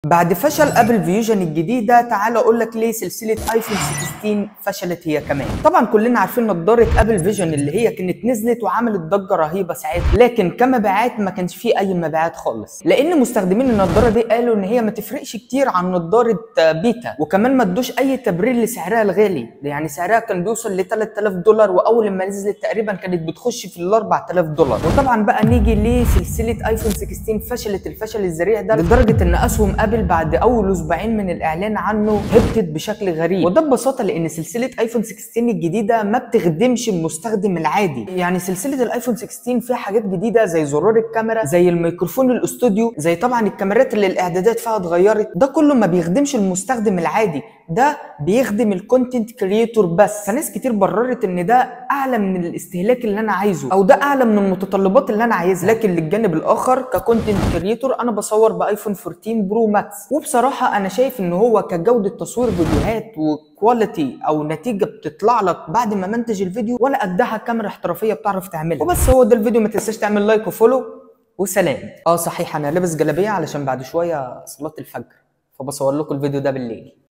بعد فشل ابل فيوجن الجديده، تعال اقول لك ليه سلسله ايفون 16 فشلت هي كمان. طبعا كلنا عارفين نظاره ابل فيجن اللي هي كانت نزلت وعملت ضجه رهيبه ساعتها، لكن كمبيعات ما كانش فيه اي مبيعات خالص، لان مستخدمين النظاره دي قالوا ان هي ما تفرقش كتير عن نظاره بيتا، وكمان ما ادوش اي تبرير لسعرها الغالي. يعني سعرها كان بيوصل ل $3000، واول ما نزلت تقريبا كانت بتخش في ال $4000. وطبعا بقى نيجي لسلسله ايفون 16 فشلت الفشل الذريع ده لدرجه ان اسهم ابل بعد اول اسبوعين من الاعلان عنه هبطت بشكل غريب. وده ببساطه لان سلسله ايفون 16 الجديده ما بتخدمش المستخدم العادي. يعني سلسله الايفون 16 فيها حاجات جديده زي زرار الكاميرا، زي الميكروفون الاستوديو، زي طبعا الكاميرات اللي الاعدادات فيها اتغيرت. ده كله ما بيخدمش المستخدم العادي، ده بيخدم الكونتنت كريتور بس. فناس كتير بررت ان ده اعلى من الاستهلاك اللي انا عايزه، او ده اعلى من المتطلبات اللي انا عايزها. لكن للجانب الاخر ككونتنت كريتور انا بصور بايفون 14 برو ماكس، وبصراحه انا شايف ان هو كجوده تصوير فيديوهات وكواليتي او نتيجه بتطلع لك بعد ما منتج الفيديو، ولا قدها كاميرا احترافيه بتعرف تعملها. وبس، هو ده الفيديو. ما تنساش تعمل لايك وفولو وسلام. صحيح انا لابس جلابيه علشان بعد شويه صلاه الفجر، فبصور لكم الفيديو ده بالليل.